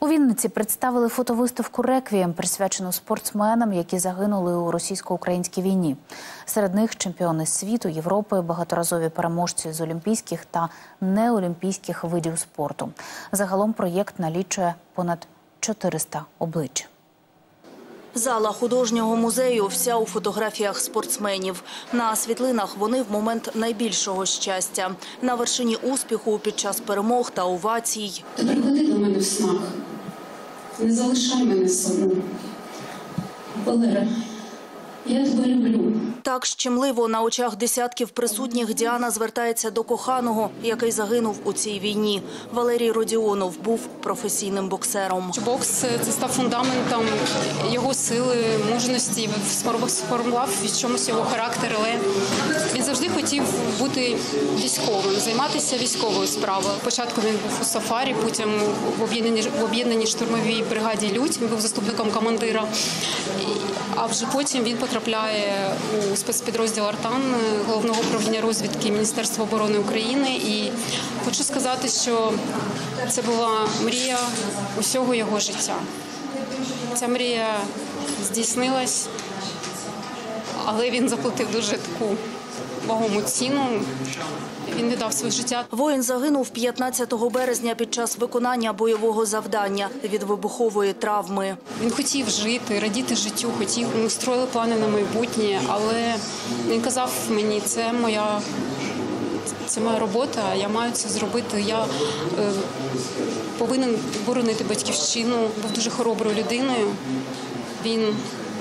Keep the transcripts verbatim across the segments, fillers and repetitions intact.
У Вінниці представили фотовиставку «Реквієм», присвячену спортсменам, які загинули у російсько-українській війні. Серед них чемпіони світу, Європи, багаторазові переможці з олімпійських та неолімпійських видів спорту. Загалом проєкт налічує понад чотириста облич. Зала художнього музею вся у фотографіях спортсменів. На світлинах вони в момент найбільшого щастя. На вершині успіху під час перемог та овацій. Ти приходи до мене в снах. Не залишай мене саму. Валера, я тебе люблю. Так щемливо на очах десятків присутніх Діана звертається до коханого, який загинув у цій війні. Валерій Родіонов був професійним боксером. Бокс – це став фундаментом його сили, мужності, сформував в чомусь його характер, але він завжди хотів бути військовим, займатися військовою справою. Спочатку він був у Сафарі, потім в об'єднаній штурмовій бригаді «Людь», він був заступником командира, а вже потім він потрапляє у спецпідрозділ «Артан» Головного управління розвідки Міністерства оборони України. І хочу сказати, що це була мрія усього його життя. Ця мрія здійснилась, але він заплатив дуже таку вагому ціну. Він віддав своє життя. Воїн загинув п'ятнадцятого березня під час виконання бойового завдання від вибухової травми. Він хотів жити, радіти життю, хотів, ми строїли плани на майбутнє, але він казав мені, це моя, це моя робота, я маю це зробити, я е, повинен боронити батьківщину, був дуже хороброю людиною. Він,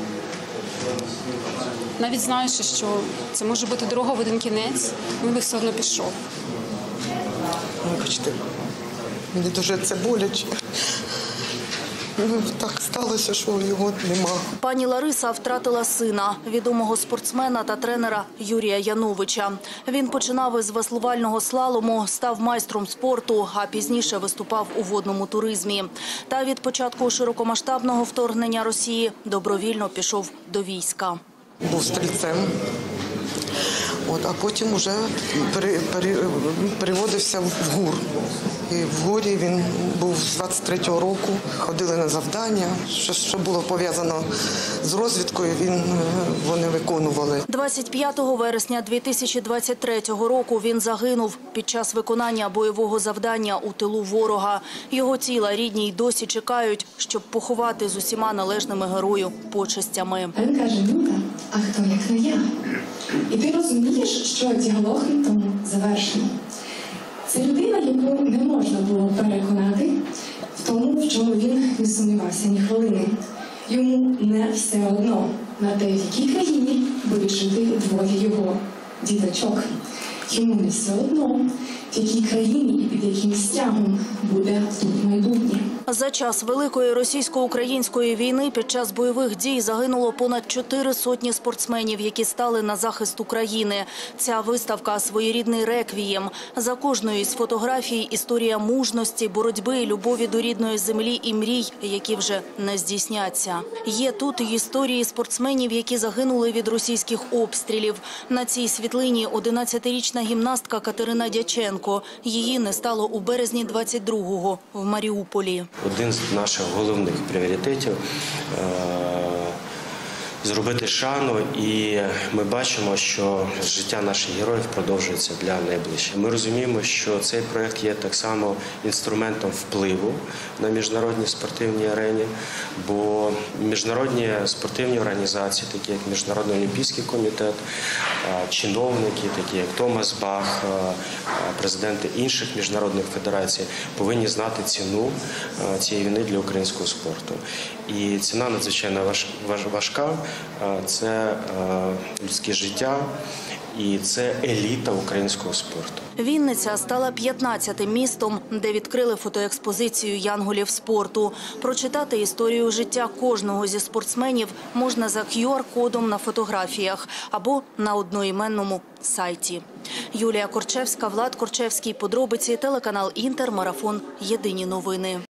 навіть знаючи, що це може бути дорога в один кінець, він би все одно пішов. Вибачте, мені дуже це боляче. Так сталося, що його нема. Пані Лариса втратила сина, відомого спортсмена та тренера Юрія Яновича. Він починав із веслувального слалому, став майстром спорту, а пізніше виступав у водному туризмі. Та від початку широкомасштабного вторгнення Росії добровільно пішов до війська. Був стрільцем, от, а потім вже пере, пере, переводився в ГУР. І в ГУРі він був з двадцять третього року, ходили на завдання, що, що було пов'язано з розвідкою, він, вони виконували. двадцять п'ятого вересня дві тисячі двадцять третього року він загинув під час виконання бойового завдання у тилу ворога. Його тіла рідні й досі чекають, щоб поховати з усіма належними герою почестями. А він каже: Люда, а хто як не я? І ти розумієш, що діалог тому завершений. Це людина, яку не можна було переконати в тому, в чому він не сумнівався ні хвилини. Йому не все одно на те, в якій країні будуть жити двоє його діточок. Йому не все одно, в якій країні і під яким стягом буде тут майбутнє. За час Великої російсько-української війни під час бойових дій загинуло понад чотири сотні спортсменів, які стали на захист України. Ця виставка – своєрідний реквієм. За кожною із фотографій – історія мужності, боротьби, любові до рідної землі і мрій, які вже не здійсняться. Є тут і історії спортсменів, які загинули від російських обстрілів. На цій світлині одинадцятирічна гімнастка Катерина Дяченко. Її не стало у березні двадцять другого в Маріуполі. Один з наших головних пріоритетів – зробити шану, і ми бачимо, що життя наших героїв продовжується для найближчих. Ми розуміємо, що цей проєкт є так само інструментом впливу на міжнародній спортивній арені, бо міжнародні спортивні організації, такі як Міжнародний олімпійський комітет, чиновники, такі як Томас Бах, президенти інших міжнародних федерацій, повинні знати ціну цієї війни для українського спорту. І ціна надзвичайно важка. Це людське життя і це еліта українського спорту. Вінниця стала п'ятнадцятим містом, де відкрили фотоекспозицію янголів спорту. Прочитати історію життя кожного зі спортсменів можна за кю ар-кодом на фотографіях або на одноіменному сайті. Юлія Корчевська, Влад Корчевський. Подробиці. Телеканал «Інтер», марафон «Єдині новини».